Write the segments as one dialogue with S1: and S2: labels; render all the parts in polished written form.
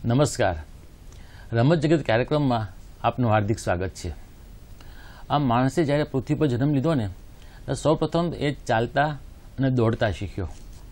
S1: નમસ્કાર. રમત જગત કાર્યક્રમમાં આપનું હાર્દિક સ્વાગત છે. આમ માણસે જ્યારે પૃથ્વી પર જન્મ લીધો ને તો સૌપ્રથમ એ ચાલતા અને દોડતા શીખ્યો.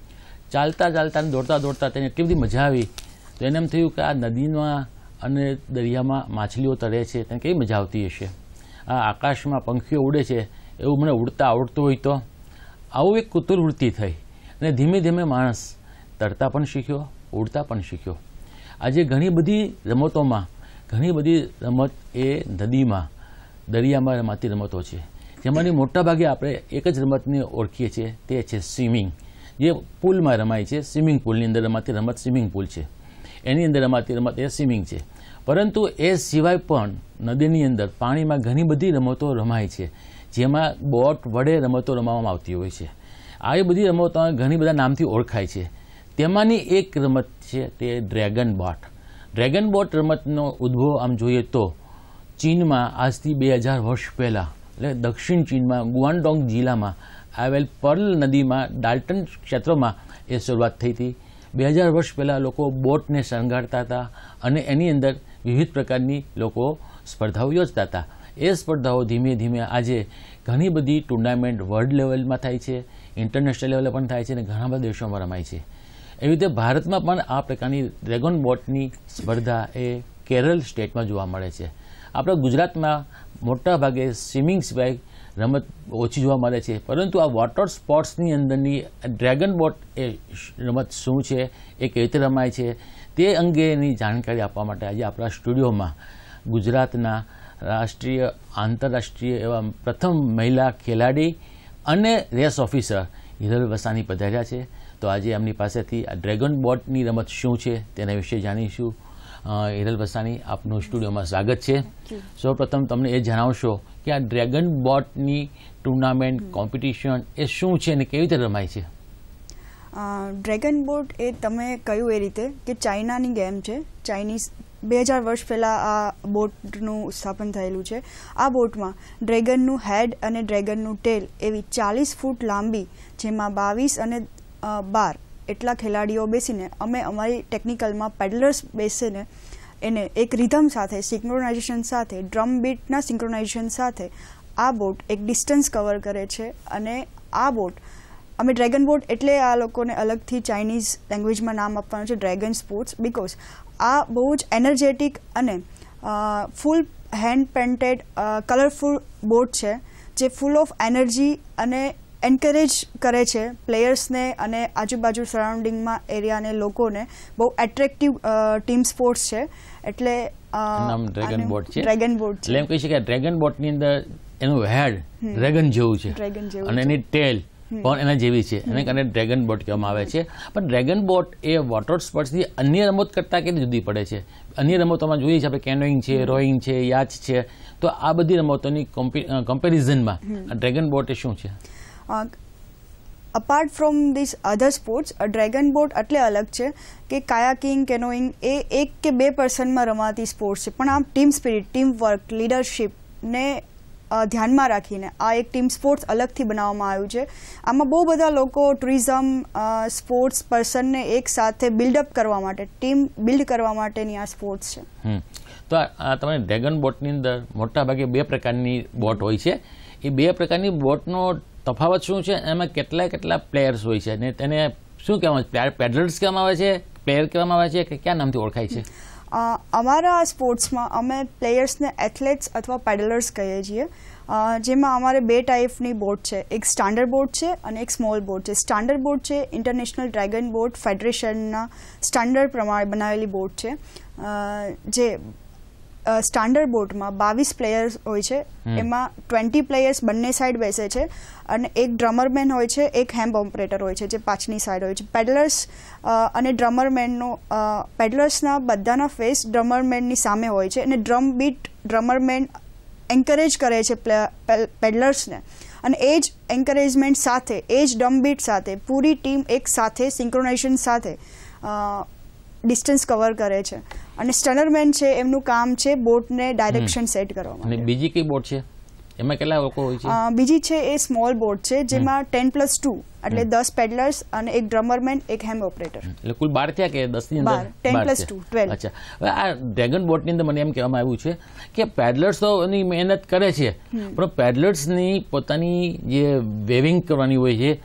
S1: ચાલતા ચાલતા અને દોડતા દોડતા તેને એટલી બધી મજા આવી તો એને એમ થયું કે આ નદીમાં અને દરિયામાં માછલીઓ તરે છે તેને કેવી મજા આવતી હશે. આ આકાશમાં પંખીઓ ઉડે છે એવું મને ઉડતા આવડતું હોય તો. આવું એક કુતૂહલવૃત્તિ થઈ અને ધીમે ધીમે માણસ તરતા પણ શીખ્યો, ઉડતા પણ શીખ્યો. આજે ઘણી બધી રમતોમાં ઘણી બધી રમત એ નદીમાં દરિયામાં રમાતી રમતો છે, જેમાંની મોટાભાગે આપણે એક જ રમતને ઓળખીએ છીએ, તે છે સ્વિમિંગ, જે પુલમાં રમાય છે. સ્વિમિંગ પુલની અંદર રમાતી રમત સ્વિમિંગ પુલ છે, એની અંદર રમાતી રમત એ સ્વિમિંગ છે. પરંતુ એ સિવાય પણ નદીની અંદર પાણીમાં ઘણી બધી રમતો રમાય છે, જેમાં બોટ વડે રમતો રમવામાં આવતી હોય છે. આવી બધી રમતો ઘણી બધા નામથી ઓળખાય છે. તેમાંની એક રમત છે તે ડ્રેગન બોટ. ડ્રેગન બોટ રમતનો ઉદ્ભવ આમ જોઈએ તો ચીનમાં આજથી 2000 વર્ષ પહેલાં, એટલે દક્ષિણ ચીનમાં ગુઆન્ડોંગ જિલ્લામાં આવેલ પર્લ નદીમાં ડાલ્ટન ક્ષેત્રમાં એ શરૂઆત થઈ હતી. 2000 વર્ષ પહેલાં લોકો બોટને શણગારતા હતા અને એની અંદર વિવિધ પ્રકારની લોકો સ્પર્ધાઓ યોજતા હતા. એ સ્પર્ધાઓ ધીમે ધીમે આજે ઘણી બધી ટુર્નામેન્ટ વર્લ્ડ લેવલમાં થાય છે, ઇન્ટરનેશનલ લેવલે પણ થાય છે અને ઘણા બધા દેશોમાં રમાય છે. એવી રીતે ભારતમાં પણ આ પ્રકારની ડ્રેગન બોટની સ્પર્ધા એ કેરળ સ્ટેટમાં જોવા મળે છે. આપણા ગુજરાતમાં મોટા ભાગે સ્વિમિંગ સિવાય રમત ઓછી જોવા મળે છે, પરંતુ આ વોટર સ્પોર્ટ્સની અંદરની ડ્રેગન બોટ એ રમત શું છે, એ કેવી રીતે રમાય છે, તે અંગેની જાણકારી આપવા માટે આજે આપણા સ્ટુડિયોમાં ગુજરાતના રાષ્ટ્રીય આંતરરાષ્ટ્રીય એવા પ્રથમ મહિલા ખેલાડી અને રેસ ઓફિસર હિરલ વસાણી પધાર્યા છે. તો આજે એમની પાસેથી આ ડ્રેગન બોટની રમત શું છે તેના વિશે જાણીશું. હિરલ વસાણી, આપનું સ્ટુડિયોમાં સ્વાગત છે. સૌપ્રથમ તમને એ જણાવશો કે આ ડ્રેગન બોટની ટુર્નામેન્ટ કોમ્પિટિશન એ શું છે અને કેવી રીતે રમાય છે?
S2: ડ્રેગન બોટ એ તમે કહ્યું એ રીતે કે ચાઇનાની ગેમ છે. ચાઇનીઝ 2000 વર્ષ પહેલાં આ બોટનું સ્થાપન થયેલું છે. આ બોટમાં ડ્રેગનનું હેડ અને ડ્રેગનનું ટેલ એવી 40 ફૂટ લાંબી, જેમાં 22 અને 12 એટલા ખેલાડીઓ બેસીને અમે અમારી ટેકનિકલમાં પેડલર્સ બેસીને એને એક રિધમ સાથે, સિંક્રોનાઇઝેશન સાથે, ડ્રમ બીટના સિંક્રોનાઇઝેશન સાથે આ બોટ એક ડિસ્ટન્સ કવર કરે છે. અને આ બોટ અમે ડ્રેગન બોટ એટલે આ લોકોને અલગથી ચાઇનીઝ લેંગ્વેજમાં નામ આપવાનું છે ડ્રેગન સ્પોર્ટ્સ, બિકોઝ આ બહુ જ એનર્જેટિક અને full hand painted colourful boat છે, જે ફૂલ ઓફ એનર્જી અને એન્કરેજ કરે છે પ્લેયર્સને અને આજુબાજુ સરાઉન્ડિંગમાં એરિયાને, લોકોને. બહુ એટ્રેક્ટિવ ટીમ સ્પોર્ટ્સ છે. એટલે
S1: નામ ડ્રેગન બોટ છે.
S2: ડ્રેગન બોટ છે.
S1: એટલે એમ કહી શકાય ડ્રેગન બોટની અંદર એનું હેડ ડ્રેગન જેવું છે અને એની ટેલ પણ એના જેવી છે, એને કારણે ડ્રેગન બોટ કહેવામાં આવે છે. પણ ડ્રેગન બોટ એ વોટર સ્પોર્ટ્સની અન્ય રમત કરતાં કેટલી જુદી પડે છે? અન્ય રમતોમાં જોઈએ છે આપણે કેનોઈંગ છે, રોઈંગ છે, યાચ છે, તો આ બધી રમતોની કમ્પેરિઝનમાં ડ્રેગન બોટ એ શું છે?
S2: Apart from this other sports, dragon boat એટલે અલગ છે કે કાયાકિંગ, કેનોઈંગ એ 1 કે 2 પર્સનમાં રમાતી સ્પોર્ટ્સ છે. પણ આ ટીમ સ્પિરિટ, ટીમ વર્ક, લીડરશીપને ધ્યાનમાં રાખીને આ એક ટીમ સ્પોર્ટ્સ અલગથી બનાવવામાં આવ્યું છે. આમાં બહુ બધા લોકો ટુરિઝમ સ્પોર્ટ્સ પર્સનને એક સાથે બિલ્ડઅપ કરવા માટે, ટીમ બિલ્ડ કરવા માટેની આ સ્પોર્ટ્સ છે.
S1: તો આ તમે ડ્રેગન બોટની અંદર મોટા ભાગે 2 પ્રકારની બોટ હોય છે. એ 2 પ્રકારની બોટનો તફાવત શું છે? એમાં કેટલા પ્લેયર્સ હોય છે અને તેને શું કહેવામાં આવે છે? પેડલર્સ કહેવામાં આવે છે, પ્લેયર કહેવામાં આવે છે કે કયા નામથી ઓળખાય છે?
S2: અમારા સ્પોર્ટ્સમાં અમે પ્લેયર્સને એથ્લેટ્સ અથવા પેડલર્સ કહીએ છીએ. જેમાં અમારે 2 ટાઈપની બોટ છે. એક સ્ટાન્ડર્ડ બોટ છે અને એક સ્મોલ બોટ છે. સ્ટાન્ડર્ડ બોટ છે ઇન્ટરનેશનલ ડ્રેગન બોટ ફેડરેશનના સ્ટાન્ડર્ડ પ્રમાણે બનાવેલી બોટ છે. જે સ્ટાન્ડર્ડ બોટમાં 22 પ્લેયર્સ હોય છે. એમાં 20 પ્લેયર્સ બંને સાઈડ બેસે છે અને એક ડ્રમરમેન હોય છે, એક હેમ્પ ઓપરેટર હોય છે જે પાછળની સાઈડ હોય છે. પેડલર્સ અને ડ્રમરમેનનો, પેડલર્સના બધાના ફેસ ડ્રમરમેનની સામે હોય છે અને ડ્રમ બીટ ડ્રમરમેન એન્કરેજ કરે છે પેડલર્સને, અને એ જ એન્કરેજમેન્ટ સાથે, એ જ ડ્રમ બીટ સાથે પૂરી ટીમ એક સાથે સિંક્રોનાઇઝેશન સાથે ડિસ્ટન્સ કવર કરે છે. અને સ્ટનરમેન છે, એમનું કામ છે બોટને ડાયરેક્શન સેટ કરવામાં.
S1: અને બીજી કઈ બોટ છે? એમાં કેટલા લોકો હોય છે?
S2: બીજી છે એ સ્મોલ બોટ છે જેમાં 10+2 એટલે 10 પેડલર્સ અને એક ડ્રમરમેન, એક હેન્ડ ઓપરેટર.
S1: એટલે કુલ 12 થયા કે 10 ની અંદર?
S2: 10+2 12.
S1: અચ્છા, હવે આ ડ્રેગન બોટની અંદર મને એમ કહેવામાં આવ્યું છે કે પેડલર્સ તો એની મહેનત કરે છે, પણ પેડલર્સની પોતાની જે વેવિંગ કરવાની હોય છે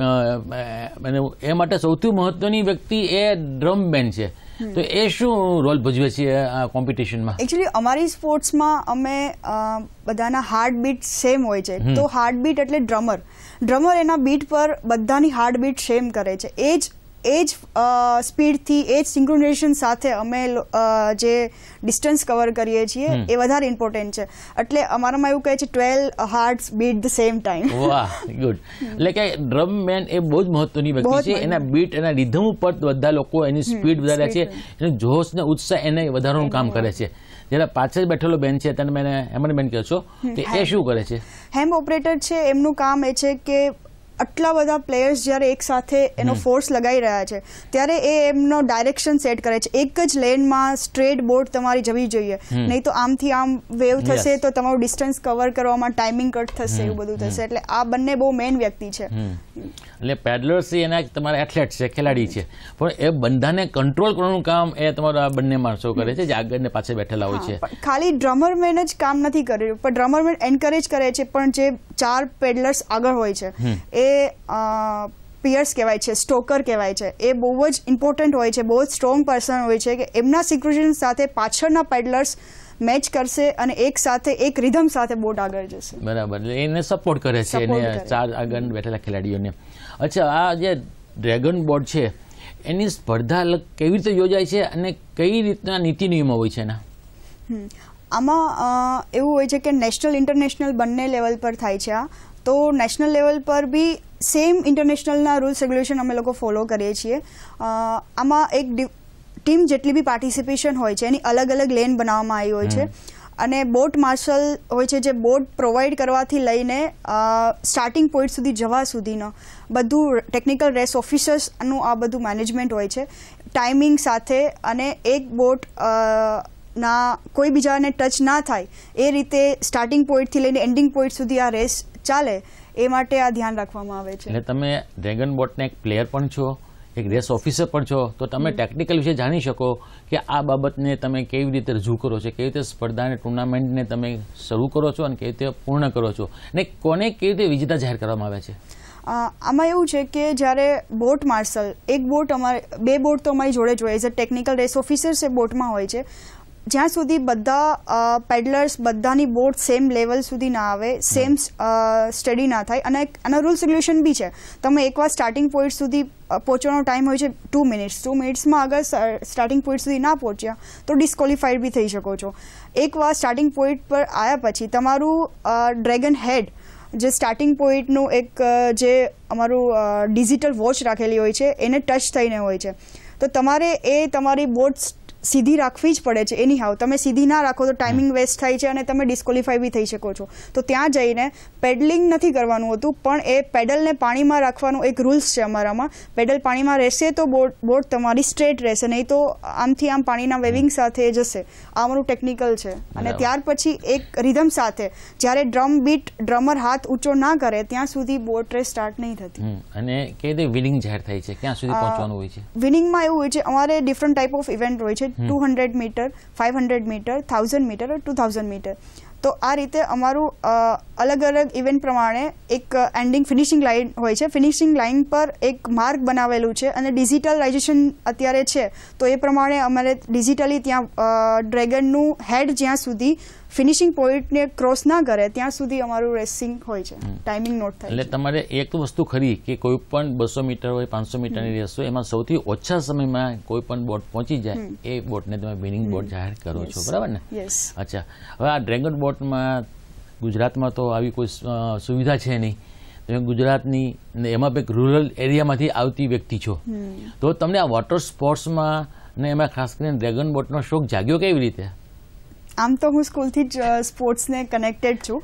S1: એ માટે સૌથી મહત્વની વ્યક્તિ એ ડ્રમમેન છે. તો એ શું રોલ ભજવે છે આ કોમ્પિટિશનમાં?
S2: એકચ્યુઅલી અમારી સ્પોર્ટ્સમાં અમે બધાના હાર્ટ બીટ સેમ હોય છે. તો હાર્ટ બીટ એટલે ડ્રમર એના બીટ પર બધાની હાર્ટ બીટ સેમ કરે છે. એ જ સ્પીડથી એ જ સિંક્રોનાઇઝેશન સાથે અમે જે ડિસ્ટન્સ કવર કરીએ છીએ એ વધારે ઇમ્પોર્ટન્ટ છે. એટલે અમારામાં એવું કહે છે 12 hearts beat the same time.
S1: વાહ, ગુડ. એટલે કે ડ્રમ મેન એ બહુ જ મહત્વની વ્યક્તિ છે. એના બીટ, એના રિધમ ઉપર બધા લોકો એની સ્પીડ વધારે છે, એનો જોશ ને ઉત્સાહ એને વધારવાનું કામ કરે છે. જ્યારે પાછળ બેઠેલો બેન છે તેને મેં એમને બેન કહો છો કે એ શું કરે છે?
S2: હેન્ડ ઓપરેટર છે. એમનું કામ એ છે કે આટલા બધા પ્લેયર્સ જ્યારે એક સાથે એનો ફોર્સ લગાવી રહ્યા છે ત્યારે એ એમનો ડાયરેક્શન સેટ કરે છે. એક જ લેનમાં સ્ટ્રેટ બોટ તમારી જવી જોઈએ, નહીં તો આમથી આમ વેવ થશે તો તમારું ડિસ્ટન્સ કવર કરવામાં ટાઈમિંગ કટ થશે, એવું બધું થશે. એટલે આ બંને બહુ મેઇન વ્યક્તિ છે.
S1: એટલે પેડલર્સ એના તમારા એથ્લેટ છે, ખેલાડી છે, પણ એ બંધાને કંટ્રોલ કરવાનું કામ એ તમારા બંને માણસો કરે છે જે આગળ ને પાછળ બેઠેલા હોય છે.
S2: ખાલી ડ્રમરમેન જ કામ નથી કર્યું, પણ ડ્રમરમેન એન્કરેજ કરે છે, પણ જે 4 પેડલર્સ આગળ હોય છે એ પિયર્સ કહેવાય છે, સ્ટોકર કહેવાય છે. એ બહુ જ ઇમ્પોર્ટન્ટ હોય છે, બહુ જ સ્ટ્રોંગ પર્સન હોય છે કે એમના સિક્યુરેશન સાથે પાછળના પેડલર્સ મેચ કરશે અને એક સાથે એક રિધમ સાથે બોટ આગળ જશે.
S1: બરાબર, એટલે એને સપોર્ટ કરે છે એને 4 આગળ બેઠેલા ખેલાડીઓને. અચ્છા, આ જે ડ્રેગન બોટ છે એની સ્પર્ધા કેવી રીતે યોજાય છે અને કઈ રીતના નીતિ નિયમો હોય છે એના?
S2: આમાં એવું હોય છે કે નેશનલ ઇન્ટરનેશનલ બંને લેવલ પર થાય છે. તો નેશનલ લેવલ પર બી સેમ ઇન્ટરનેશનલના રૂલ્સ રેગ્યુલેશન અમે લોકો ફોલો કરીએ છીએ. આમાં એક ટીમ જેટલી બી પાર્ટિસિપેશન હોય છે એની અલગ અલગ લેન બનાવવામાં આવી હોય છે અને બોટ માર્શલ હોય છે જે બોટ પ્રોવાઈડ કરવાથી લઈને સ્ટાર્ટિંગ પોઈન્ટ સુધી જવા સુધીનો બધું ટેકનિકલ રેસ ઓફિસર્સનું આ બધું મેનેજમેન્ટ હોય છે ટાઈમિંગ સાથે, અને એક બોટ ના કોઈ બીજાને ટચ ના થાય એ રીતે સ્ટાર્ટિંગ પોઈન્ટથી લઈને એન્ડિંગ પોઈન્ટ સુધી આ રેસ ચાલે એ માટે આ ધ્યાન રાખવામાં આવે છે.
S1: એટલે તમે ડ્રેગન બોટના એક પ્લેયર પણ છો, એક રેસ ઓફિસર પણ છો, તો તમે ટેકનિકલ વિશે જાણી શકો કે આ બાબતને તમે કેવી રીતે રજૂ કરો છો, કેવી રીતે સ્પર્ધાને ટુર્નામેન્ટને તમે શરૂ કરો છો અને કેવી રીતે પૂર્ણ કરો છો, અને કોને કેવી રીતે વિજેતા જાહેર કરવામાં આવે છે?
S2: આમાં એવું છે કે જ્યારે બોટ માર્શલ એક બોટ અમારે 2 બોટ તો અમારી જોડે જ હોય, as a technical race officers એ બોટમાં હોય છે. જ્યાં સુધી બધા પેડલર્સ બધાની બોટ સેમ લેવલ સુધી ના આવે, સેમ સ્ટડી ના થાય, અને આના રૂલ્સ રેગ્યુલેશન બી છે. તમે એકવાર સ્ટાર્ટિંગ પોઈન્ટ સુધી પહોંચવાનો ટાઈમ હોય છે 2 મિનિટ્સ. 2 મિનિટ્સમાં અગર સ્ટાર્ટિંગ પોઈન્ટ સુધી ના પહોંચ્યા તો ડિસ્કોલિફાઈડ બી થઈ શકો છો. એકવાર સ્ટાર્ટિંગ પોઈન્ટ પર આવ્યા પછી તમારું ડ્રેગન હેડ જે સ્ટાર્ટિંગ પોઈન્ટનું એક જે અમારું ડિજિટલ વોચ રાખેલી હોય છે એને ટચ થઈને હોય છે, તો તમારે એ તમારી બોટ સીધી રાખવી જ પડે છે. એની હાવ તમે સીધી ના રાખો તો ટાઈમિંગ વેસ્ટ થાય છે અને તમે ડિસ્કોલિફાઈ બી થઈ શકો છો. તો ત્યાં જઈને પેડલિંગ નથી કરવાનું હોતું, પણ એ પેડલને પાણીમાં રાખવાનું એક રૂલ્સ છે અમારામાં. પેડલ પાણીમાં રહેશે તો બોટ તમારી સ્ટ્રેટ રહેશે, નહીં તો આમથી આમ પાણીના વેવિંગ સાથે જશે. આ અમારું ટેકનિકલ છે. અને ત્યાર પછી એક રિધમ સાથે જ્યારે ડ્રમ બીટ ડ્રમર હાથ ઊંચો ના કરે ત્યાં સુધી બોટ રેસ સ્ટાર્ટ નહીં થતી.
S1: અને કેવી રીતે વિનિંગ જાહેર થાય છે, ક્યાં સુધી પહોંચવાનું હોય છે?
S2: વિનિંગમાં એવું હોય છે, અમારે ડિફરન્ટ ટાઈપ ઓફ ઇવેન્ટ હોય છે, 200 મીટર, 500 મીટર, 1000 મીટર અને 2000 મીટર. તો આ રીતે અમારું અલગ અલગ ઇવેન્ટ પ્રમાણે એક એન્ડિંગ ફિનિશિંગ લાઇન હોય છે. ફિનિશિંગ લાઇન પર એક માર્ક બનાવેલું છે અને ડિજિટલાઇઝેશન અત્યારે છે, તો એ પ્રમાણે અમારે ડિજિટલી ત્યાં ડ્રેગનનું હેડ જ્યાં સુધી ફિનિશિંગ પોઈન્ટને ક્રોસ ના કરે ત્યાં સુધી અમારું રેસિંગ હોય છે, ટાઈમિંગ નોટ થાય.
S1: એટલે તમારે એક વસ્તુ ખરી કે કોઈ પણ 200 મીટર હોય 500 મીટરની રેસ હોય એમાં સૌથી ઓછા સમયમાં કોઈ પણ બોટ પહોંચી જાય એ બોટને તમે વિનિંગ બોટ જાહેર કરો છો, બરાબર ને? અચ્છા, હવે આ ડ્રેગન બોટમાં ગુજરાતમાં તો આવી કોઈ સુવિધા છે નહીં, તમે ગુજરાતની એમાં એક રૂરલ એરિયામાંથી આવતી વ્યક્તિ છો, તો તમને આ વોટર સ્પોર્ટ્સમાં ને એમાં ખાસ કરીને ડ્રેગન બોટનો શોખ જાગ્યો કેવી રીતે?
S2: આમ તો હું સ્કૂલથી જ સ્પોર્ટ્સને કનેક્ટેડ છું,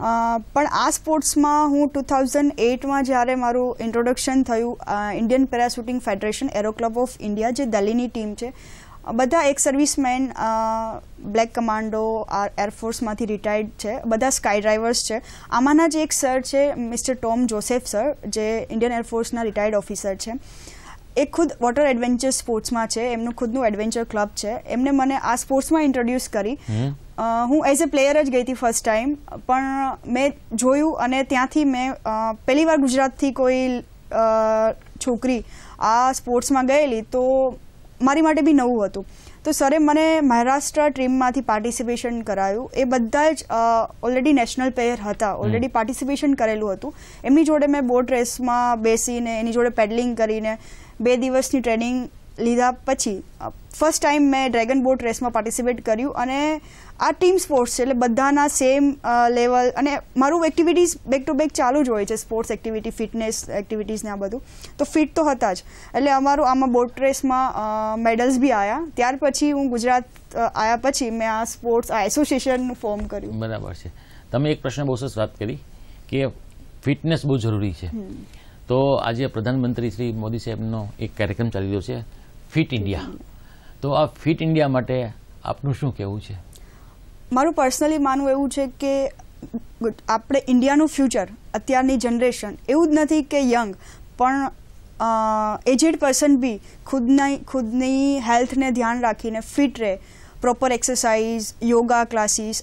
S2: પણ આ સ્પોર્ટ્સમાં હું 2008માં જ્યારે મારું ઇન્ટ્રોડક્શન થયું Indian parachuting federation aero club of India જે દિલ્હીની ટીમ છે, બધા એક સર્વિસમેન બ્લેક કમાન્ડો એરફોર્સમાંથી રિટાયર્ડ છે, બધા સ્કાય ડ્રાઈવર્સ છે. આમાંના જ એક સર છે મિસ્ટર ટોમ જોસેફ સર, જે ઇન્ડિયન એરફોર્સના રિટાયર્ડ ઓફિસર છે. એ ખુદ વોટર એડવેન્ચર સ્પોર્ટ્સમાં છે, એમનું ખુદનું એડવેન્ચર ક્લબ છે. એમને મને આ સ્પોર્ટ્સમાં ઇન્ટ્રોડ્યુસ કરી. હું એઝ અ પ્લેયર જ ગઈ હતી ફર્સ્ટ ટાઈમ, પણ મેં જોયું અને ત્યાંથી મેં પહેલી વાર ગુજરાતથી કોઈ છોકરી આ સ્પોર્ટ્સમાં ગયેલી તો મારી માટે બી નવું હતું. તો સરે મને મહારાષ્ટ્ર ટીમમાંથી પાર્ટિસિપેશન કરાયું. એ બધા જ ઓલરેડી નેશનલ પ્લેયર હતા, ઓલરેડી પાર્ટિસિપેશન કરેલું હતું. એમની જોડે મેં બોટ રેસમાં બેસીને એની જોડે પેડલિંગ કરીને 2 દિવસની ટ્રેનિંગ લીધા પછી ફર્સ્ટ ટાઈમ મેં ડ્રેગન બોટ રેસમાં પાર્ટિસિપેટ કર્યું. અને આ ટીમ સ્પોર્ટ્સ છે એટલે બધાના સેમ લેવલ, અને મારું એક્ટિવિટીઝ બેક ટુ બેક ચાલુ જ હોય છે, સ્પોર્ટ્સ એક્ટિવિટી, ફિટનેસ એક્ટિવિટીઝ ને આ બધું. તો ફિટ તો હતા જ, એટલે અમારું આમાં બોટ રેસમાં મેડલ્સ બી આવ્યા. ત્યાર પછી હું ગુજરાત આવ્યા પછી મેં આ સ્પોર્ટ્સ આ એસોસિએશનનું ફોર્મ કર્યું.
S1: બરાબર છે. તમે એક પ્રશ્ન બહુ સરસ વાત કરી કે ફિટનેસ બહુ જરૂરી છે. તો આજે પ્રધાનમંત્રી શ્રી મોદી સાહેબનો એક કાર્યક્રમ ચાલી રહ્યો છે, ફિટ ઇન્ડિયા. તો આ ફિટ ઇન્ડિયા માટે આપનું શું કહેવું છે?
S2: મારું પર્સનલી માનવું એવું છે કે આપણે ઇન્ડિયાનું ફ્યુચર, અત્યારની જનરેશન એવું જ નથી કે યંગ, પણ એજેડ પર્સન બી ખુદની હેલ્થને ધ્યાન રાખીને ફિટ રહે, પ્રોપર એક્સરસાઇઝ, યોગા ક્લાસીસ,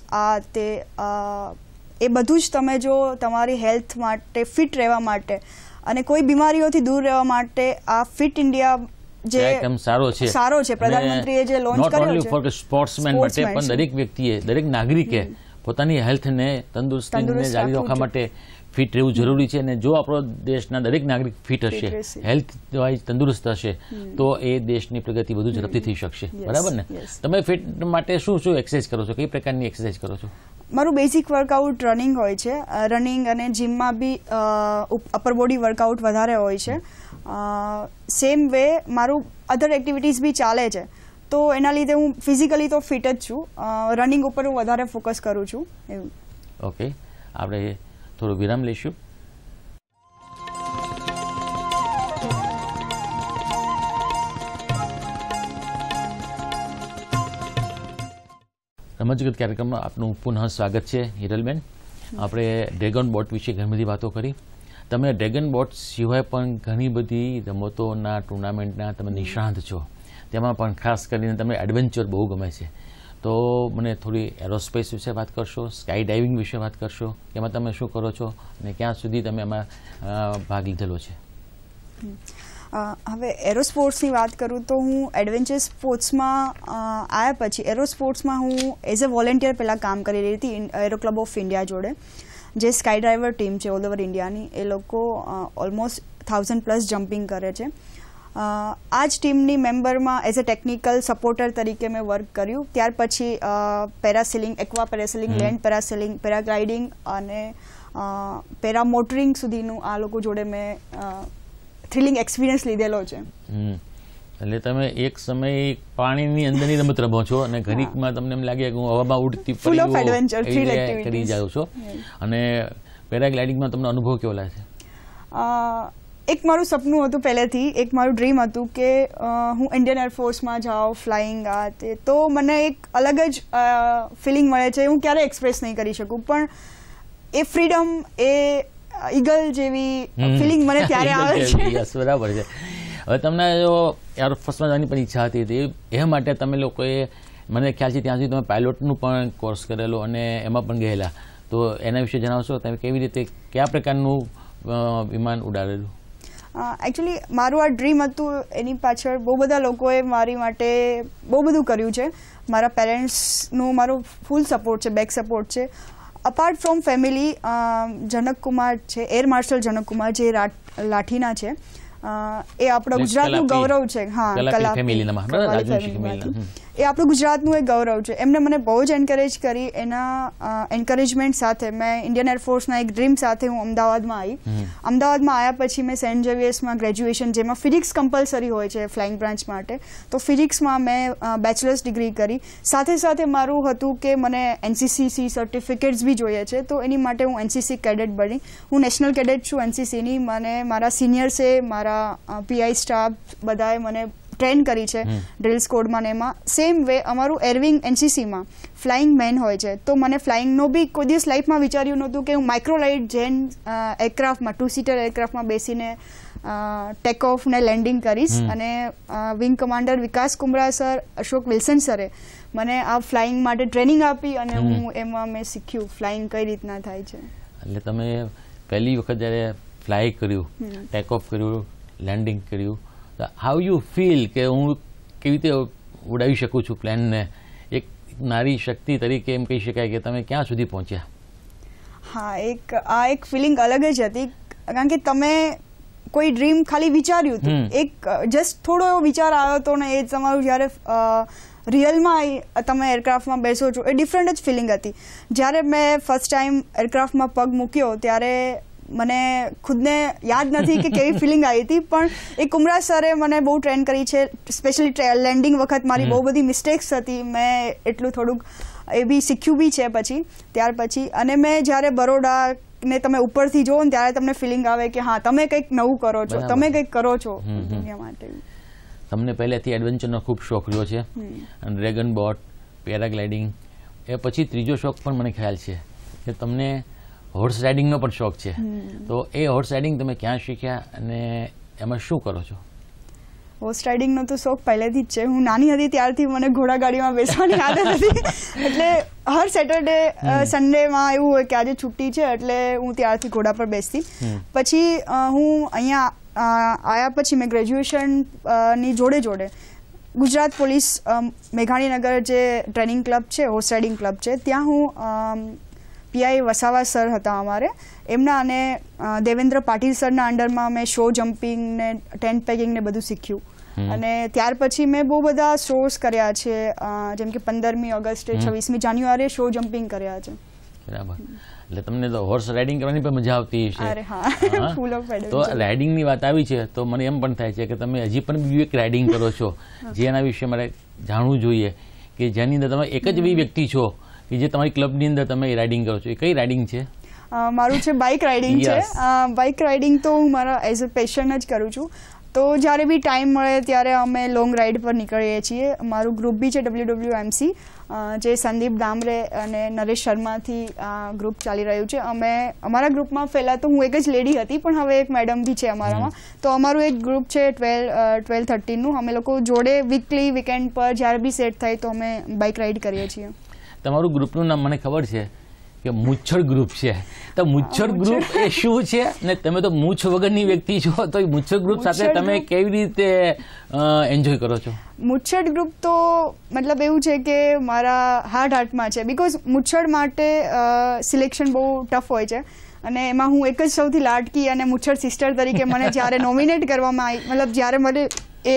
S2: એ બધું જ તમે જો તમારી હેલ્થ માટે, ફિટ રહેવા માટે અને કોઈ બીમારીઓથી દૂર રહેવા માટે આ ફિટ ઇન્ડિયા જે સારો છે પ્રધાનમંત્રીએ જે લોન્ચ કર્યો છે,
S1: ફોર સ્પોર્ટ્સમેન માટે પણ દરેક વ્યક્તિએ, દરેક નાગરિકે પોતાની હેલ્થને, તંદુરસ્તીને જાળવી રાખવા માટે ફિટ રહેવું જરૂરી છે. અને જો આપણો દેશના દરેક નાગરિક ફિટ હશે, હેલ્થ વાઇઝ તંદુરસ્ત હશે, તો એ દેશની પ્રગતિ વધુ ઝડપથી થઈ શકશે. બરાબર ને? તમે ફિટ માટે શું શું એક્સરસાઇઝ કરો છો? કઈ પ્રકારની એક્સરસાઇઝ કરો છો?
S2: મારું બેઝિક વર્કઆઉટ રનિંગ હોય છે. રનિંગ અને જીમમાં બી અપર બોડી વર્કઆઉટ વધારે હોય છે. સેમ વે મારું અધર એક્ટિવિટીઝ બી ચાલે છે, તો એના લીધે હું ફિઝિકલી તો ફિટ જ છું. રનિંગ ઉપર હું વધારે ફોકસ કરું છું. એવું.
S1: ઓકે, આપણે થોડો વિરામ લઈશું. રમતજગત કાર્યક્રમમાં આપનું પુનઃ સ્વાગત છે હિરલબેન. આપણે ડ્રેગન બોટ વિશે ઘણી બધી વાતો કરી. તમે ડ્રેગન બોટ સિવાય પણ ઘણી બધી રમતોના ટુર્નામેન્ટના તમે નિષ્ણાત છો, તેમાં પણ ખાસ કરીને તમને એડવેન્ચર બહુ ગમે છે. તો મને થોડી એરોસ્પેસ વિશે વાત કરશો, સ્કાય ડાઇવિંગ વિશે વાત કરશો, એમાં તમે શું કરો છો અને ક્યાં સુધી તમે એમાં ભાગ લીધેલો છે?
S2: હવે એરોસ્પોર્ટ્સની વાત કરું તો હું એડવેન્ચર સ્પોર્ટ્સમાં આવ્યા પછી એરોસ્પોર્ટ્સમાં હું એઝ અ વોલેન્ટિયર પહેલાં કામ કરી રહી હતી એરો ક્લબ ઓફ ઇન્ડિયા જોડે, જે સ્કાય ડ્રાઈવર ટીમ છે ઓલ ઓવર ઇન્ડિયાની. એ લોકો ઓલમોસ્ટ 1000+ જમ્પિંગ કરે છે. આ જ ટીમની મેમ્બરમાં એઝ અ ટેકનિકલ સપોર્ટર તરીકે મેં વર્ક કર્યું. ત્યાર પછી parasailing, aqua parasailing, land parasailing, paragliding અને પેરામોટરિંગ સુધીનું આ લોકો જોડે મેં થ્રિલિંગ એક્સપિરિયન્સ લીધેલો છે.
S1: એટલે તમે એક સમયે પાણીની અંદરની રમત રમો છો અને ઘડીકમાં તમને એમ લાગે કે હું હવામાં ઉડતી કરી જાઉં છો. અને પેરાગ્લાઇડિંગમાં તમને અનુભવ કેવો લાગે છે?
S2: એક મારું સપનું હતું પહેલેથી, એક મારું ડ્રીમ હતું કે હું ઇન્ડિયન એરફોર્સમાં જાઉં, ફ્લાઇંગ આ તે. તો મને એક અલગ જ ફિલિંગ મળે છે, હું ક્યારેય એક્સપ્રેસ નહીં કરી શકું, પણ એ ફ્રીડમ, એ ઈગલ જેવી ફિલિંગ મને ત્યારે આવે છે.
S1: બરાબર છે. હવે તમને જો એરફોર્સમાં જવાની પણ ઈચ્છા હતી, એ માટે તમે લોકોએ, મને ખ્યાલ છે ત્યાં સુધી તમે પાયલોટનું પણ કોર્સ કરેલો અને એમાં પણ ગયેલા, તો એના વિશે જણાવશો? તમે કેવી રીતે, કયા પ્રકારનું વિમાન ઉડાડેલું?
S2: એકચ્યુઅલી મારું આ ડ્રીમ હતું, એની પાછળ બહુ બધા લોકોએ મારી માટે બહુ બધું કર્યું છે. મારા પેરેન્ટ્સનું મારો ફૂલ સપોર્ટ છે, બેક સપોર્ટ છે. Apart from family, Janak Kumar છે, એર માર્શલ જનક કુમાર, જે લાઠીના છે, એ આપણા ગુજરાતનું ગૌરવ છે. હા, એ આપણું ગુજરાતનું એક ગૌરવ છે. એમને મને બહુ જ એન્કરેજ કરી. એના એન્કરેજમેન્ટ સાથે મેં ઇન્ડિયન એરફોર્સના એક ડ્રીમ સાથે હું અમદાવાદમાં આવી. અમદાવાદમાં આવ્યા પછી મેં સેન્ટ ઝેવિયર્સમાં ગ્રેજ્યુએશન, જેમાં ફિઝિક્સ કમ્પલસરી હોય છે ફ્લાઇંગ બ્રાન્ચ માટે, તો ફિઝિક્સમાં મેં બેચલર્સ ડિગ્રી કરી. સાથે સાથે મારું હતું કે મને NCCC સર્ટિફિકેટ્સ બી જોઈએ છે, તો એની માટે હું NCC કેડેટ બની. હું નેશનલ કેડેટ છું NCCની. મને મારા સિનિયર્સે, મારા PI સ્ટાફ બધાએ મને ટ્રેન કરી છે ડ્રિલ સ્કોડમાં ને એમાં, સેમ વે અમારું એરવિંગ એનસીસીમાં ફ્લાઇંગ મેન હોય છે. તો મને ફ્લાઇંગનો બી કોઈ દિવસ લાઈફમાં વિચાર્યું નહોતું કે હું માઇક્રોલાઇટ જેન એરક્રાફ્ટમાં 2 સીટર એરક્રાફ્ટમાં બેસીને ટેક ઓફ ને લેન્ડિંગ કરીશ. અને wing commander Vikas Kumra sir, Ashok Wilson સરે મને આ ફ્લાઇંગ માટે ટ્રેનિંગ આપી અને હું એમાં મેં શીખ્યું ફ્લાઇંગ કઈ રીતના થાય છે.
S1: એટલે તમે પહેલી વખત જ્યારે ફ્લાય કર્યું, ટેક ઓફ કર્યું, લેન્ડિંગ કર્યું, તો હાઉ યુ ફીલ કે હું કેવી રીતે ઉડાવી શકું છું પ્લેનને? એક નારી શક્તિ તરીકે એમ કહી શકાય કે તમે ક્યાં સુધી પહોંચ્યા?
S2: હા, એક ફિલિંગ અલગ જ હતી, કારણ કે તમે કોઈ ડ્રીમ ખાલી વિચાર્યું હતું, એક જસ્ટ થોડો એવો વિચાર આવ્યો હતો ને એ તમારું જ્યારે રિયલમાં તમે એરક્રાફ્ટમાં બેસો છો એ ડિફરન્ટ જ ફિલિંગ હતી. જ્યારે મેં ફર્સ્ટ ટાઈમ એરક્રાફ્ટમાં પગ મૂક્યો ત્યારે મને ખુદને યાદ નથી કે કેવી ફિલિંગ આવી હતી, પણ એ કુમરા સરે મને બહુ ટ્રેન કરી છે. સ્પેશિયલી લેન્ડિંગ વખત મારી બહુ બધી મિસ્ટેક્સ હતી, મેં એટલું થોડુંક એ બી શીખ્યું બી છે પછી ત્યાર પછી. અને મેં જ્યારે બરોડા ને તમે ઉપરથી જોવો ને ત્યારે તમને ફિલિંગ આવે કે હા તમે કંઈક નવું કરો છો, તમે કંઈક કરો છો દુનિયા માટે.
S1: તમને પહેલેથી એડવેન્ચરનો ખૂબ શોખ રહ્યો છે, ડ્રેગન બોટ, પેરાગ્લાઇડિંગ, એ પછી ત્રીજો શોખ પણ મને ખ્યાલ છે કે તમને હોર્સ રાઇડિંગનો પણ શોખ છે. તો એ હોર્સ રાઇડિંગ તમે ક્યાં શીખ્યા અને એમાં શું કરો છો?
S2: હોર્સ રાઇડિંગનો તો શોખ પહેલેથી જ છે. હું નાની હતી ત્યારથી મને ઘોડાગાડીમાં બેસવાની આદત હતી, એટલે હર સેટરડે સન્ડેમાં એવું હોય કે આજે છુટ્ટી છે એટલે હું ત્યારથી ઘોડા પર બેસતી. પછી હું અહીંયા આવ્યા પછી મેં ગ્રેજ્યુએશનની જોડે જોડે ગુજરાત પોલીસ મેઘાણીનગર જે ટ્રેનિંગ ક્લબ છે, હોર્સ રાઇડિંગ ક્લબ છે, ત્યાં હું પીઆઈ વસાવા સર હતા અમારે, એમના અને દેવેન્દ્ર પાટીલ સરના અંડરમાં મેં શો જમ્પિંગ ને ટેન્ટ પેકિંગ ને બધું શીખ્યું. અને ત્યાર પછી મેં બહુ બધા શોઝ કર્યા છે, જેમ કે 15મી ઓગસ્ટે, 26મી જાન્યુઆરીએ શો જમ્પિંગ કર્યા છે.
S1: બરાબર. એટલે તમને તો હોર્સ રાઇડિંગ કરવાની પણ મજા આવતી હશે.
S2: અરે હા, ફૂલ ઓફ એડવેન્ચર.
S1: તો રાઇડિંગની વાત આવી છે તો મને એમ પણ થાય છે કે તમે હજી પણ બીજું એક રાઇડિંગ કરો છો, જેના વિશે મારે જાણવું જોઈએ, કે જેની અંદર તમે એક જ એવી વ્યક્તિ છો કે જે તમારી ક્લબની અંદર તમે રાઇડિંગ કરો છો. એ કઈ રાઇડિંગ છે?
S2: મારું છે બાઇક રાઇડિંગ છે. બાઇક રાઇડિંગ તો હું મારા એઝ અ પેશન જ કરું છું. તો જ્યારે બી ટાઈમ મળે ત્યારે અમે લોંગ રાઇડ પર નીકળીએ છીએ. મારું ગ્રુપ બી છે WWMC, જે સંદીપ દામરે અને નરેશ શર્માથી ગ્રુપ ચાલી રહ્યું છે. અમારા ગ્રુપમાં પહેલાં તો હું એક જ લેડી હતી, પણ હવે એક મેડમ બી છે અમારામાં. તો અમારું એક ગ્રુપ છે 12-13નું. અમે લોકો જોડે વીકલી વીકેન્ડ પર જ્યારે બી સેટ થાય તો અમે બાઇક રાઇડ કરીએ છીએ.
S1: તમારું ગ્રુપનું નામ મને ખબર છે કે મુચ્છડ ગ્રુપ છે. તો મુચ્છડ ગ્રુપ એ શું છે? ને તમે તો મૂછ વગરની વ્યક્તિ છો, તો એ મુચ્છડ ગ્રુપ સાથે તમે કેવી રીતે એન્જોય કરો છો?
S2: મુચ્છડ ગ્રુપ તો મતલબ એવું છે કે મારા હાર્ટમાં છે, બીકોઝ મુચ્છડ માટે સિલેક્શન બહુ ટફ હોય છે. અને એમાં હું એક જ સૌથી લાડકી અને મુચ્છડ સિસ્ટર તરીકે મને જ્યારે નોમિનેટ કરવામાં આવી, મતલબ જ્યારે મને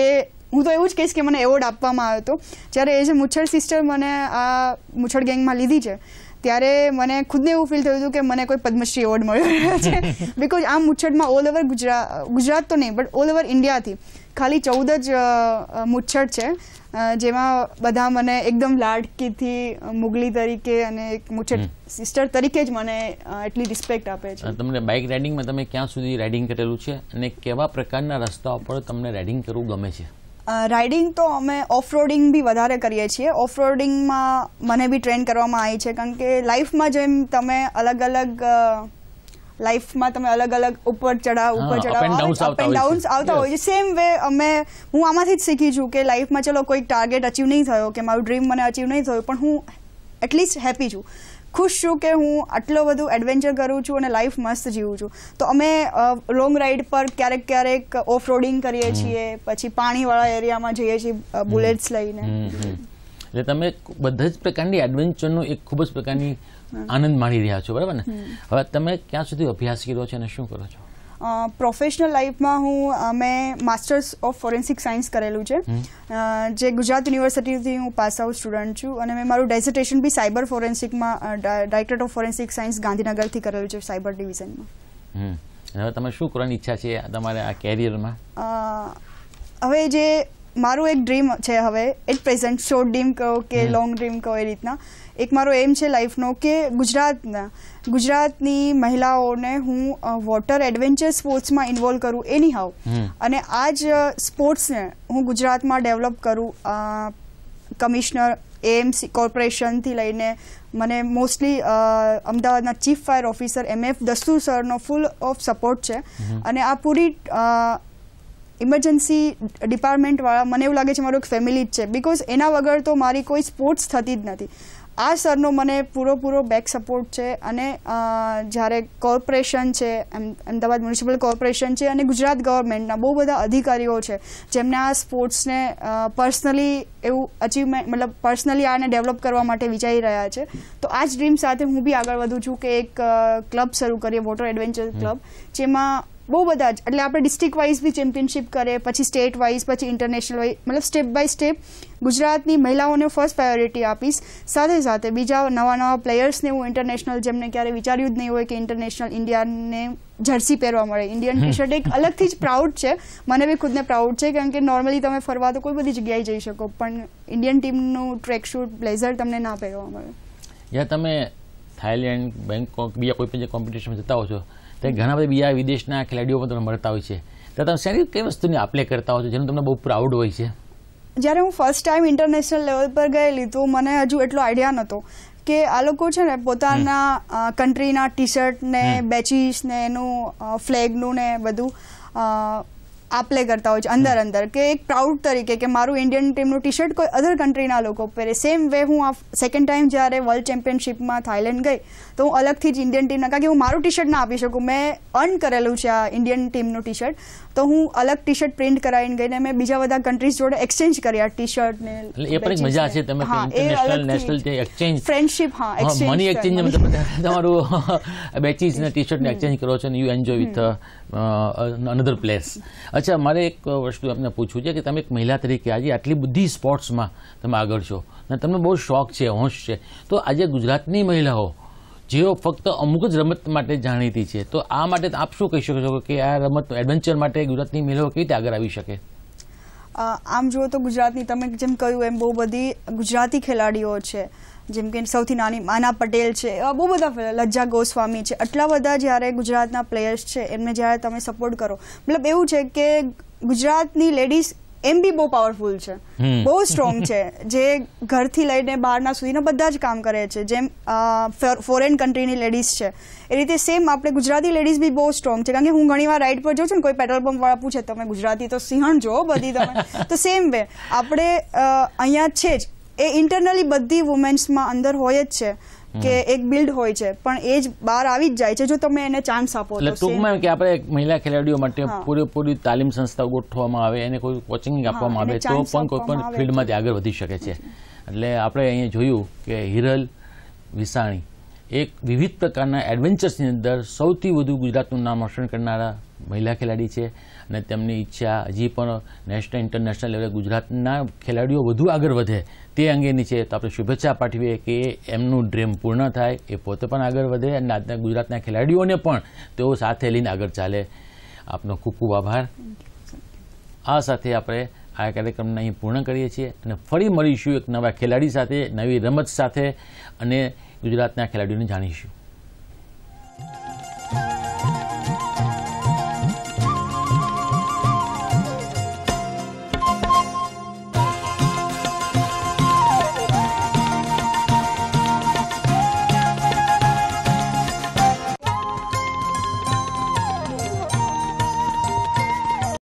S2: હું તો એવું જ કહીશ કે મને એવોર્ડ આપવામાં આવ્યો હતો, જ્યારે એઝ અ મુચ્છડ સિસ્ટર મને આ મુચ્છડ ગેંગમાં લીધી છે, ત્યારે મને ખુદને એવું ફીલ થયું હતું કે મને કોઈ પદ્મશ્રી એવોર્ડ મળ્યો છે. બીકોઝ આ મુચ્છડમાં ઓલ ઓવર ગુજરાત તો નહીં બટ ઓલ ઓવર ઇન્ડિયાથી ખાલી 14 જ મુચ્છડ છે, જેમાં બધા મને એકદમ લાડકીથી મુગલી તરીકે અને એક મુચ્છડ સિસ્ટર તરીકે જ મને એટલી રિસ્પેક્ટ આપે છે.
S1: તમને બાઇક રાઇડિંગમાં તમે ક્યાં સુધી રાઇડિંગ કરેલું છે અને કેવા પ્રકારના રસ્તાઓ પર તમને રાઇડિંગ કરવું ગમે છે?
S2: રાઇડિંગ તો અમે ઓફ રોડિંગ બી વધારે કરીએ છીએ. ઓફ રોડિંગમાં મને બી ટ્રેન કરવામાં આવી છે, કારણ કે લાઈફમાં જેમ તમે અલગ અલગ ઉપર ચડાવ અપ એન્ડ ડાઉન્સ આવતા હોય છે, સેમ વે હું આમાંથી જ શીખી છું કે લાઈફમાં ચલો કોઈ ટાર્ગેટ અચીવ નહીં થયો, કે મારું ડ્રીમ મને અચીવ નહીં થયું, પણ હું એટલીસ્ટ હેપી છું, ખુશ છું કે હું આટલું બધું એડવેન્ચર કરું છું અને લાઈફ મસ્ત જીવું છું. તો અમે લોંગ રાઇડ પર ક્યારેક ઓફ રોડિંગ કરીએ છીએ, પછી પાણીવાળા એરિયામાં જઈએ છીએ બુલેટ્સ લઈને.
S1: એટલે તમે બધા જ પ્રકારની એડવેન્ચરનો એક ખૂબ જ પ્રકારની આનંદ માણી રહ્યા છો, બરાબર ને? હવે તમે ક્યાં સુધી અભ્યાસ કર્યો છે અને શું કરો છો?
S2: પ્રોફેશનલ લાઈફમાં મેં માસ્ટર્સ ઓફ ફોરેન્સિક સાયન્સ કરેલું છે, જે ગુજરાત યુનિવર્સિટીથી હું પાસ આઉટ સ્ટુડન્ટ છું. અને મેં મારું ડેઝર્ટેશન બી સાયબર ફોરેન્સિકમાં ડાયરેક્ટરેટ ઓફ ફોરેન્સિક સાયન્સ ગાંધીનગરથી કરેલું છે, સાયબર ડિવિઝનમાં.
S1: હવે તમે શું કરવાની ઈચ્છા છે તમારે આ કેરિયરમાં?
S2: હવે જે મારું એક ડ્રીમ છે હવે એટ પ્રેઝન્ટ, શોર્ટ ડ્રીમ કહો કે લોંગ ડ્રીમ કહો એ રીતના, એક મારો એમ છે લાઈફનો કે ગુજરાતની મહિલાઓને હું વોટર એડવેન્ચર સ્પોર્ટ્સમાં ઇન્વોલ્વ કરું એની હાવ, અને આ જ સ્પોર્ટ્સને હું ગુજરાતમાં ડેવલપ કરું. કમિશનર, એએમસી કોર્પોરેશનથી લઈને મને મોસ્ટલી અમદાવાદના chief fire officer MF Dastur સરનો ફૂલ ઓફ સપોર્ટ છે, અને આ પૂરી ઇમરજન્સી ડિપાર્ટમેન્ટવાળા મને એવું લાગે છે મારું એક ફેમિલી જ છે, બિકોઝ એના વગર તો મારી કોઈ સ્પોર્ટ્સ થતી જ નથી. આ સરનો મને પૂરો બેક સપોર્ટ છે, અને જ્યારે કોર્પોરેશન છે, અમદાવાદ મ્યુનિસિપલ કોર્પોરેશન છે, અને ગુજરાત ગવર્મેન્ટના બહુ બધા અધિકારીઓ છે જેમને આ સ્પોર્ટ્સને પર્સનલી એવું અચીવમેન્ટ મતલબ પર્સનલી આને ડેવલપ કરવા માટે વિચારી રહ્યા છે. તો આ જ ડ્રીમ સાથે હું બી આગળ વધું છું કે એક ક્લબ શરૂ કરીએ, વોટર એડવેન્ચર ક્લબ, જેમાં બહુ બધા જ એટલે આપણે ડિસ્ટ્રિક્ટ વાઇઝ બી ચેમ્પિયનશિપ કરીએ, પછી સ્ટેટ વાઇઝ, પછી ઇન્ટરનેશનલ વાઇઝ, મતલબ સ્ટેપ બાય સ્ટેપ ગુજરાતની મહિલાઓને ફર્સ્ટ પ્રાયોરિટી આપીશ. સાથે બીજા નવા પ્લેયર્સને હું ઇન્ટરનેશનલ, જેમને ક્યારે વિચાર્યું જ નહીં હોય કે ઇન્ટરનેશનલ ઇન્ડિયાને જર્સી પહેરવા મળે, ઇન્ડિયન ટી શર્ટ એક અલગથી જ પ્રાઉડ છે, મને બી ખુદને પ્રાઉડ છે, કારણ કે નોર્મલી તમે ફરવા તો કોઈ બધી જગ્યાએ જઈ શકો, પણ ઇન્ડિયન ટીમનું ટ્રેક શૂટ, બ્લેઝર તમને ના પહેરવા મળે.
S1: જ્યાં તમે થાઈલેન્ડ, બેંકોક, બીજા કોઈ પણ જે કોમ્પિટિશનમાં જતા હો છો, તો ઘણા બધા બીજા વિદેશના ખેલાડીઓ પણ તમને મળતા હોય છે, તો તમે શેની કઈ વસ્તુની આપ-લે કરતા હો છો જેનું તમને બહુ પ્રાઉડ હોય છે?
S2: જ્યારે હું ફર્સ્ટ ટાઈમ ઇન્ટરનેશનલ લેવલ પર ગયેલી તો મને હજુ એટલો આઈડિયા નહોતો કે આ લોકો છે ને પોતાના કન્ટ્રીના ટી શર્ટ ને બેચીસ ને એનું ફ્લેગનું ને બધું આપ-લે કરતા હોય છે અંદર કે એક પ્રાઉડ તરીકે કે મારું ઇન્ડિયન ટીમનું ટી શર્ટ કોઈ અધર કન્ટ્રીના લોકો પહેરે. સેમ વે હું આ સેકન્ડ ટાઈમ જ્યારે વર્લ્ડ ચેમ્પિયનશિપમાં થાઈલેન્ડ ગઈ તો હું અલગથી જ ઇન્ડિયન ટીમના, કારણ કે હું મારું ટી શર્ટ ના આપી શકું, મેં અર્ન કરેલું છે આ ઇન્ડિયન ટીમનું ટી શર્ટ, તો હું અલગ ટી શર્ટ પ્રિન્ટ કરાવીને ગઈને મેં બીજા બધા કન્ટ્રીઝ જોડે એક્સચેન્જ કર્યા ટી શર્ટ ને.
S1: એ પણ એક મજા છે, તમે ઇન્ટરનેશનલ નેશનલ જે એક્સચેન્જ
S2: ફ્રેન્ડશિપ,
S1: મની એક્સચેન્જ તમારું બેચીસ ને ટી શર્ટ ને એક્સચેન્જ કરો છો ને you enjoy with another place. અચ્છા, મારે એક વસ્તુ આપને પૂછવું છે કે તમે એક મહિલા તરીકે આજે આટલી બધી સ્પોર્ટ્સમાં તમે આગળ છો અને તમને બહુ શોખ છે, હોશ છે, તો આજે ગુજરાતની મહિલાઓ જેઓ ફક્ત અમુક જ રમત માટે જાણીતી છે, તો આ માટે આપ શું કહી શકો છો કે આ રમત એડવેન્ચર માટે ગુજરાતની મહિલાઓ કેવી રીતે આગળ આવી શકે?
S2: આમ જુઓ તો ગુજરાતની, તમે જેમ કહ્યું એમ બહુ બધી ગુજરાતી ખેલાડીઓ છે, જેમ કે સૌથી નાની માના પટેલ છે, એવા બહુ બધા, લજ્જા ગોસ્વામી છે, આટલા બધા જ્યારે ગુજરાતના પ્લેયર્સ છે એમને જ્યારે તમે સપોર્ટ કરો, મતલબ એવું છે કે ગુજરાતની લેડીઝ એમ બી બહુ પાવરફુલ છે, બહુ સ્ટ્રોંગ છે, જે ઘરથી લઈને બહારના સુધીના બધા જ કામ કરે છે. જેમ ફોરેન કન્ટ્રીની લેડીઝ છે એ રીતે સેમ આપણે ગુજરાતી લેડીઝ બી બહુ સ્ટ્રોંગ છે, કારણ કે હું ઘણીવાર રાઇડ પર જાઉં છું ને, કોઈ પેટ્રોલ પંપ વાળા પૂછે તમે ગુજરાતી તો સિંહણ જો બધી તમે, તો સેમ વે આપણે અહીંયા છે જ, એ ઇન્ટરનલી બધી વુમેન્સમાં અંદર હોય જ છે કે એક બિલ્ડ હોય છે, પણ એ જ બહાર આવી જ જાય છે જો તમે એને ચાન્સ આપો.
S1: એટલે ટૂંકમાં કે આપણે મહિલા ખેલાડીઓ માટે પૂરેપૂરી તાલીમ સંસ્થાઓ ગોઠવવામાં આવે, એને કોઈ કોચિંગ આપવામાં આવે તો પણ કોઈ પણ ફિલ્ડમાંથી આગળ વધી શકે છે. એટલે આપણે અહીંયા જોયું કે હિરલ વિસાણી એક વિવિધ પ્રકારના એડવેન્ચર્સની અંદર સૌથી વધુ ગુજરાતનું નામ રોશન કરનારા મહિલા ખેલાડી છે, અને તેમની ઈચ્છા હજી પણ નેશનલ ઇન્ટરનેશનલ લેવલે ગુજરાતના ખેલાડીઓ વધુ આગળ વધે તે અંગેની છે. તો આપણે શુભેચ્છા પાઠવીએ કે એમનું ડ્રીમ પૂર્ણ થાય, એ પોતે પણ આગળ વધે અને આજના ગુજરાતના ખેલાડીઓને પણ તેઓ સાથે લઈને આગળ ચાલે. આપનો ખૂબ ખૂબ આભાર. આ સાથે આપણે આ કાર્યક્રમને અહીં પૂર્ણ કરીએ છીએ અને ફરી મળીશું એક નવા ખેલાડી સાથે, નવી રમત સાથે, અને ગુજરાતના ખેલાડીઓને જાણીશું.